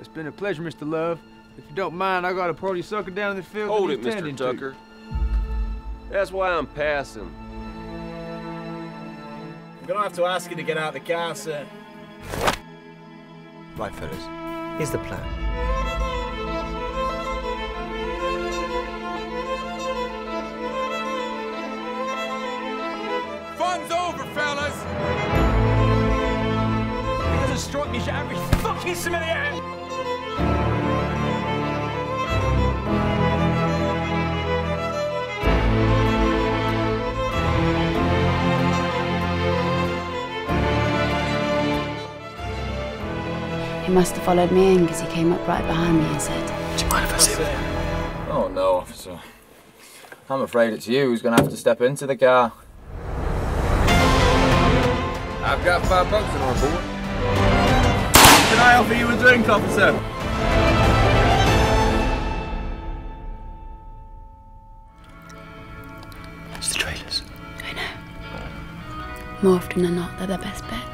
It's been a pleasure, Mr. Love. If you don't mind, I got a party sucker down in the field. Hold it, Mr. Tucker. That's why I'm passing. I'm gonna have to ask you to get out of the car, sir. Right, fellas. Here's the plan. Fun's over, fellas! It doesn't strike me as your average fucking civilian! He must have followed me in because he came up right behind me and said, "Do you mind if I sit with him?" Oh no, officer. I'm afraid it's you who's gonna have to step into the car. I've got $5 in our board. Can I offer you a drink, officer? It's the trailers. I know. More often than not, they're the best bet.